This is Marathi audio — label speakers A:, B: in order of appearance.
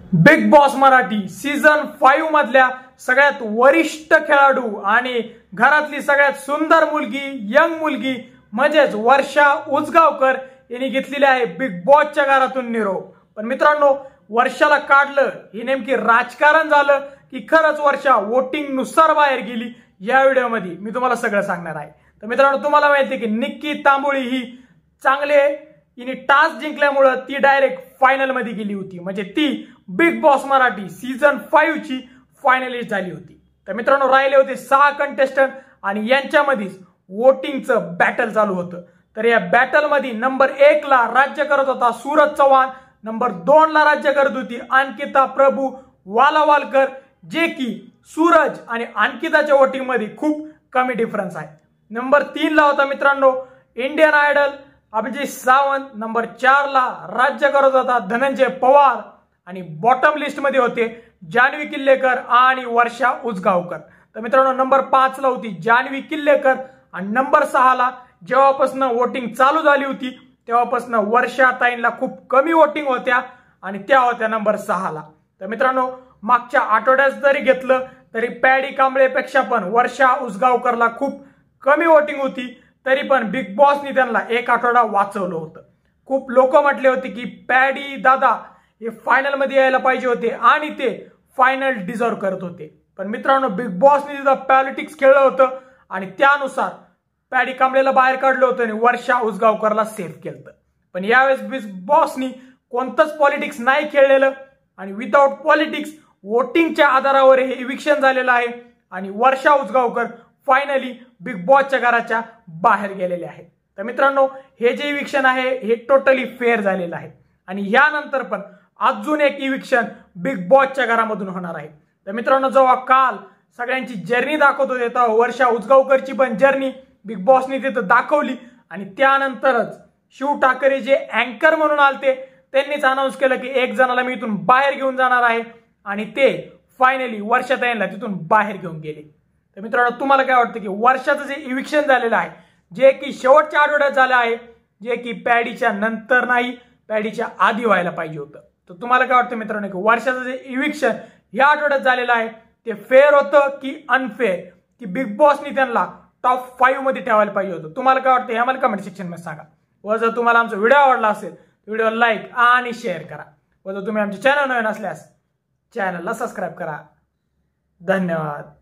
A: बिग बॉस मराठी सीझन 5 मधल्या सगळ्यात वरिष्ठ खेळाडू आणि घरातली सगळ्यात सुंदर मुलगी यंग मुलगी म्हणजेच वर्षा उजगावकर यांनी घेतलेली आहे बिग बॉसच्या घरातून निरोप। पण मित्रांनो, वर्षाला काढलं हे नेमकी राजकारण झालं की खरंच वर्षा वोटिंग नुसार बाहेर गेली, या व्हिडिओमध्ये मी तुम्हाला सगळं सांगणार आहे। तर मित्रांनो, तुम्हाला माहिती आहे की निक्की तांबोळी ही चांगले हिने टास्क जिंकल्यामुळे ती डायरेक्ट फायनल मध्ये गेली होती, म्हणजे ती बिग बॉस मराठी सीझन 5 ची फायनलिस्ट झाली होती। तर मित्रांनो, राहिले होते 6 कंटेस्टंट आणि यांच्यामध्येच वोटिंगचं बॅटल चालू होतं। तर या बॅटल मध्ये नंबर 1 ला राज्य करत होता सूरज चव्हाण, नंबर 2 ला राज्य करत होती अंकिता प्रभू वालावालकर, जे की सूरज आणि अंकिताच्या वोटिंग मध्ये खूप कमी डिफरन्स आहे। नंबर 3 ला होता मित्रांनो Indian Idol Abhijit Sawant, number 4 ला राज्य करत होता धनंजय पवार आणि बॉटम लिस्ट मध्ये होते जान्हवी किल्लेकर आणि वर्षा उजगावकर। तर मित्रांनो, नंबर 5 ला होती जान्हवी किल्लेकर आणि नंबर 6 ला जेव्हापासून वोटिंग चालू झाली होती तेव्हापासून वर्षा ताईंना खूप कमी वोटिंग होत्या आणि त्या होत्या नंबर 6 ला। तर मित्रांनो, मागच्या आठवड्यात जरी घेतलं तरी पॅडी कांबळेपेक्षा पण वर्षा उजगावकरला खूप कमी वोटिंग होती, तरी पण बिग बॉसनी त्यांना एक आठवडा वाचवलं होतं। खूप लोक म्हटले होते की पॅडी दादा हे फायनल मध्ये यायला पाहिजे होते आणि ते फायनल डिझर्व करत होते। पण मित्रांनो, बिग बॉसनी तिथं पॉलिटिक्स खेळलं होतं आणि त्यानुसार पॅडी कांबळेला बाहेर काढलं होतं आणि वर्षा उजगावकरला सेफ केलं। पण यावेळेस बिग बॉसनी कोणतंच पॉलिटिक्स नाही खेळलेलं आणि विदाउट पॉलिटिक्स वोटिंगच्या आधारावर हे इविक्शन झालेलं आहे आणि वर्षा उजगावकर फायनली बिग बॉसच्या घराच्या बाहेर गेलेले आहे। तर मित्रांनो, हे जे इविक्शन आहे हे टोटली फेअर झालेलं आहे आणि यानंतर पण अजून एक इविक्शन बिग बॉसच्या घरामधून होणार आहे। तर मित्रांनो, जेव्हा काल सगळ्यांची जर्नी दाखवत होते तेव्हा वर्षा उजगावकरची पण जर्नी बिग बॉसने तिथं दाखवली आणि त्यानंतरच शिव ठाकरे जे अँकर म्हणून आलते त्यांनीच अनाऊन्स केलं की एक जणाला मी इथून बाहेर घेऊन जाणार आहे आणि ते फायनली वर्षाताईंना तिथून बाहेर घेऊन गेले। तर मित्रांनो, तुम्हाला काय वाटतं की वर्षाचं जे इविक्शन झालेलं आहे जे की शेवटच्या आठवड्यात झालं आहे, जे की पॅडीच्या नंतर नाही पॅडीच्या आधी व्हायला पाहिजे होतं, तर तुम्हाला काय वाटतं मित्रांनो की वर्षाचं जे इविक्शन या आठवड्यात झालेलं आहे ते फेअर होतं की अनफेअर, की बिग बॉसनी त्यांना टॉप 5 मध्ये ठेवायला पाहिजे होतं? तुम्हाला काय वाटतं हे आम्हाला कमेंट सेक्शन मध्ये सांगा। व जर तुम्हाला आमचा व्हिडिओ आवडला असेल व्हिडिओ लाईक आणि शेअर करा, व जर तुम्ही आमच्या चॅनल नवीन असल्यास चॅनलला सबस्क्राईब करा। धन्यवाद।